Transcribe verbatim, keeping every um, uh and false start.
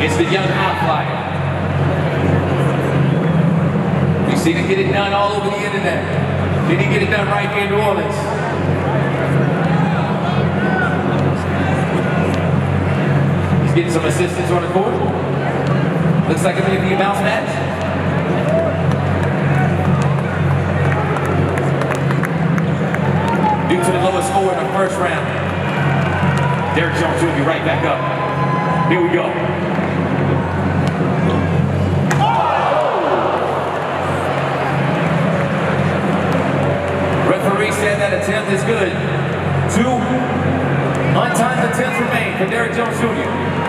It's the young hot flyer. You see him get it done all over the internet. Did he get it done right here in New Orleans? He's getting some assistance on the court. Looks like it may be a bounce match. Due to the lowest score in the first round, Derrick Jones Junior right back up. Here we go. Referee said that attempt is good. Two untimed attempts remain for Derrick Jones Junior